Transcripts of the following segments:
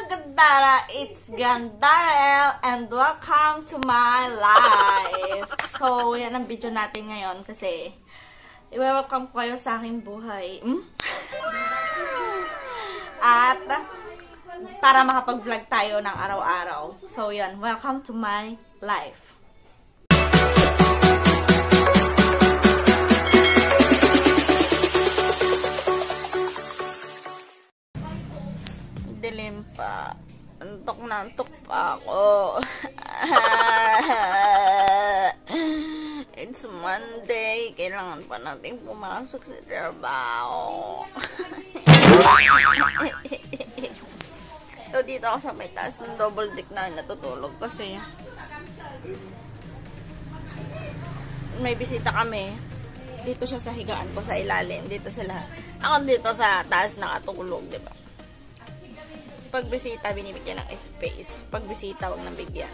Gandara! It's Gandara and welcome to my life! So, yan ang video natin ngayon kasi i-welcome ko kayo sa aking buhay. At para makapag-vlog tayo ng araw-araw. So, yan. Welcome to my life. Dilim pa. Antok na antok pa ako. It's Monday. Kailangan pa natin pumasok sa trabaho. So, dito ako sa may taas ng double deck na natutulog kasi may bisita kami. Dito siya sa higaan ko sa ilalim. Dito sila. Ako dito sa taas nakatulog, diba? Pag bisita, binibigyan ng space. Pag bisita, huwag nang bigyan.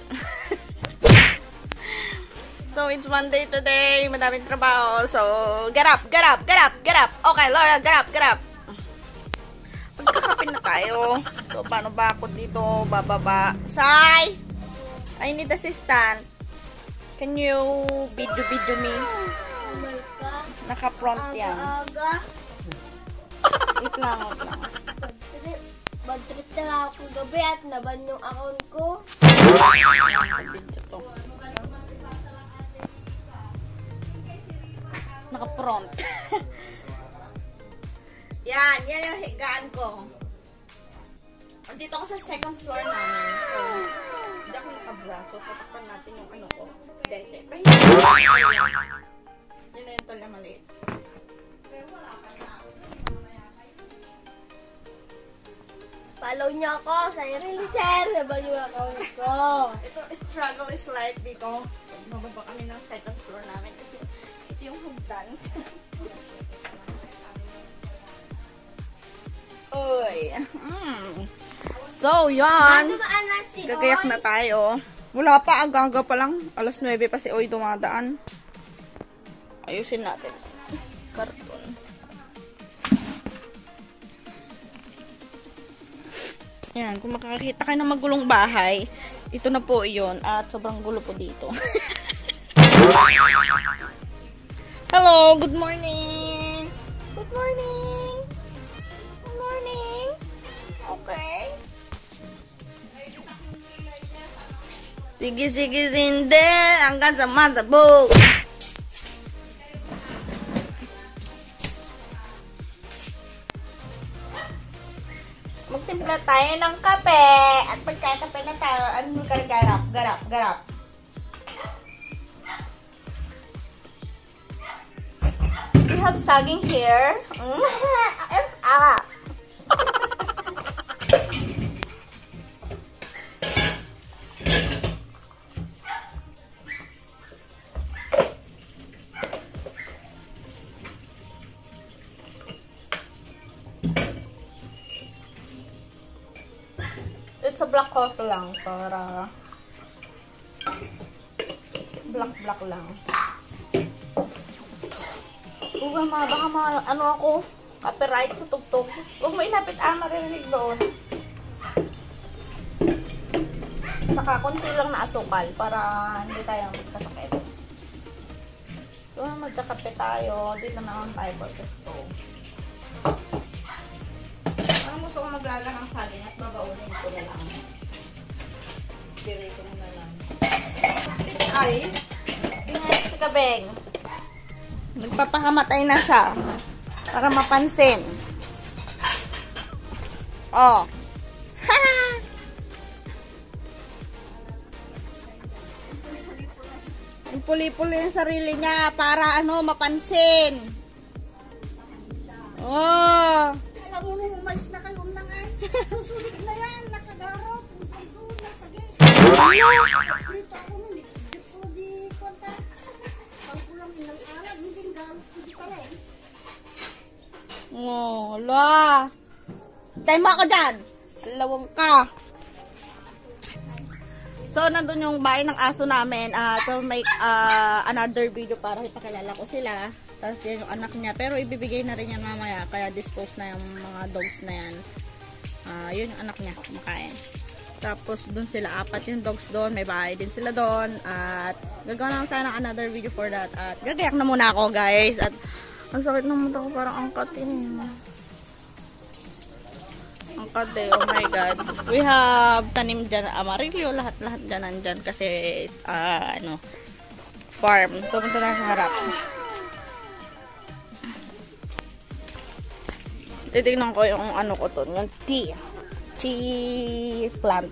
So, it's Monday today. Madaming trabaho. So, get up, get up, get up, get up. Okay, Laura, get up, get up. Magkakapin na tayo. So, paano ba ako dito bababa? Sai! I need assistant. Can you video me? Naka-prompt yan. Wait lang, wait lang. Mag-trip na nga ako gabi at naban yung account ko. Naka-prompt. Yan yung higaan ko. Dito ako sa second floor namin. So, hindi ako nakabraso. Tatakpan natin yung ano ko. Dente. Yun na yung tol na maliit. Follow niyo ako sa i-share. Naban yung account ko. Ito, struggle is life dito. Mababa kami ng second floor namin kasi ito yung hagdan. Uy. So, yan. Gagayak na tayo. Wala pa, aga-aga pa lang. Alas 9 pa si Oy dumadaan. Ayusin natin. Karton. Yan, kung makakakita kayo ng magulong bahay, ito na po yun. At sobrang gulo po dito. Hello, good morning. Good morning. Good morning. Okay. Sige, sindel. Hanggang sa matabog. Magtimpla tayo ng kape. At pagkakape na tayo, ano ka garap. We have sagging here. It's a black coffee lang para black lang. Baka ano ako, copyright sa tugtog. Huwag mo ilapit maririnig doon. Saka konti lang na asukal para hindi tayo magkasakit. So, magkakape tayo. Dito naman tayo sa stove. Parang gusto ko maglala ng saging at babaunin ko na lang. Dirito na lang. Ay, ingay si Kabeng. Nagpapakamatay na siya. Para mapansin. Oh. Puli-puli yung sarili niya para mapansin. Oh. Alam mo nung umalis na kayo na nga. Susulit na yan. Nakagarap. Doon, nasa gate. Dito ako nun. Dito di konta. Pagkulang ng alam. Hindi garap. Hindi pala eh. Oh, la. Time ako dyan. Lawang ka. So, nandun yung bahay ng aso namin. To make another video para ipakilala ko sila. Tapos yan yung anak niya. Pero ibibigay na rin yan mamaya. Kaya dispose na yung mga dogs na yan. Yun yung anak niya, kumakain. Tapos, dun sila, 4 yung dogs doon. May bahay din sila doon. At, gagawa lang sana another video for that. At, gagayak na muna ako, guys. At, ang sakit ng mata ko, parang angkat angkat oh my god. We have tanim dyan, amarillo, lahat-lahat dyan nandyan. Kasi, farm. So, punta na sa harap. Titignan ko yung ano ko to, yung tea plant.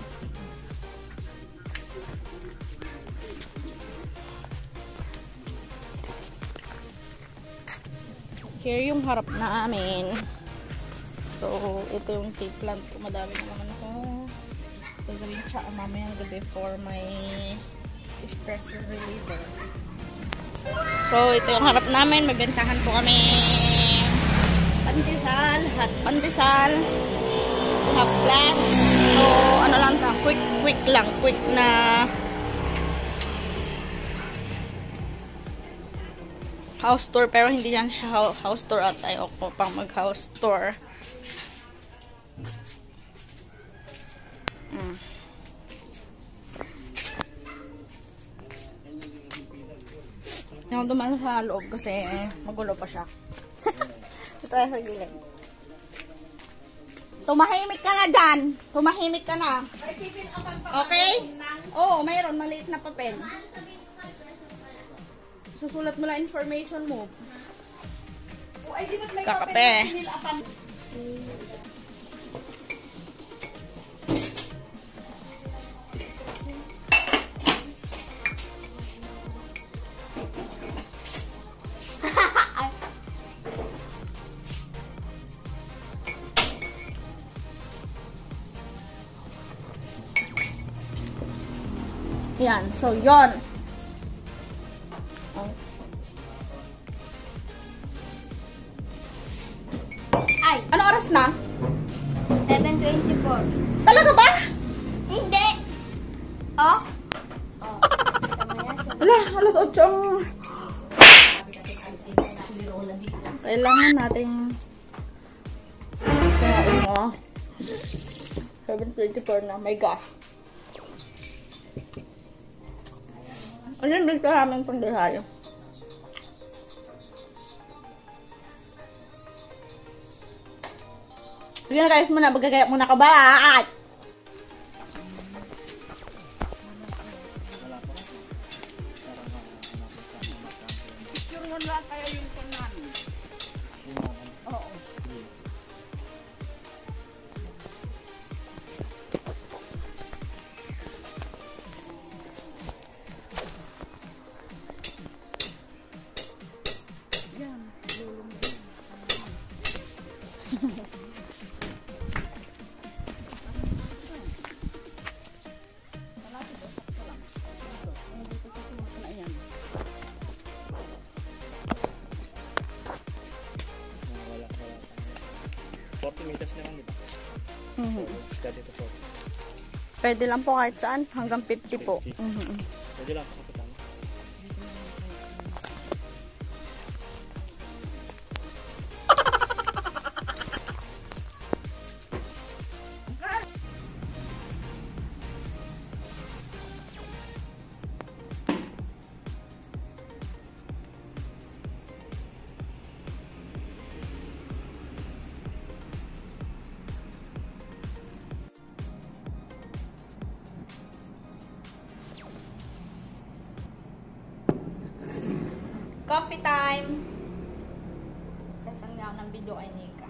Here yung harap namin. So, ito yung tea plant ko. Madami na naman ako. Gagawin siya mamayang gabi for my stress reliever. So, ito yung harap namin. May bentahan po kami pandesal, hot pandesal, hot plants. So, ano lang ta, quick na house tour, pero hindi yan siya house tour at ayoko pang mag house tour. Yung dumaan sa loob kasi magulo pa siya. Ito tayo sa gilid. Tumahimik ka na dyan. Tumahimik ka na. Okay? Oo, mayroon. Maliit na papel. Susulat mo lang information mo. Kakape. Yan, so yon. Ay, ano oras na? 7:24. Talaga ba? Hindi. Oh? Ala, alas 8 ang... Kailangan natin kain mo. 7:24 na, my gosh. Ano dito namin pandesal? Sige na guys muna, magagayak muna ka ba? Picture mo lang kaya yung kanan. Oo. Meters na lang, di ba? Dito po. Pwede lang po kahit saan, hanggang 50 po. Pwede lang po. Coffee time! Sasangyaw ng video ay Nika.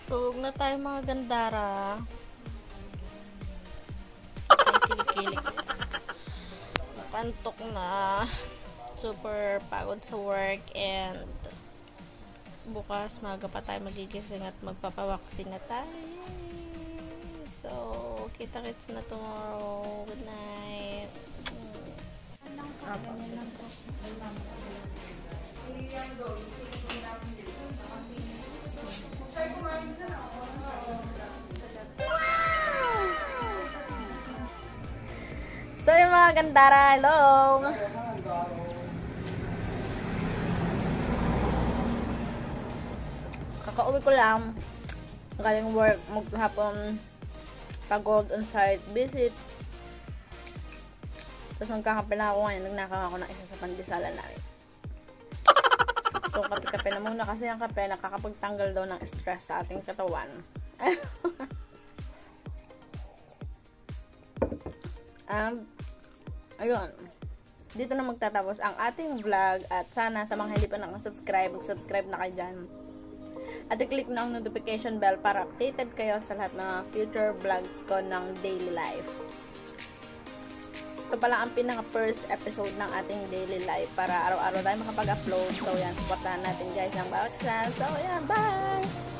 Tulog na tayo mga gandara. Kilig-kilig. Nakantok na. Super pagod sa work and bukas maga pa tayo magigising at magpapawaksin na tayo. So, kita-kits na tomorrow. Good night. So, yung mga gandara, hello! Kakauwi ko lang. Galing work, maghapon pagod on-site visit. Tapos nagkakape na ako ngayon. Nagnakaw ako ng isa sa pandesala namin. So, kape-kape na muna kasi ang kape nakakapagtanggal daw ng stress sa ating katawan. Ayun. Dito na magtatapos ang ating vlog at sana sa mga hindi pa nakasubscribe, mag-subscribe na kayo dyan. At i-click na ang notification bell para updated kayo sa lahat ng future vlogs ko ng daily life. Ito pala ang pinaka-first episode ng ating daily life para araw-araw tayo makapag-upload. So yan, supportahan natin guys ang bawat isa. So yan, bye!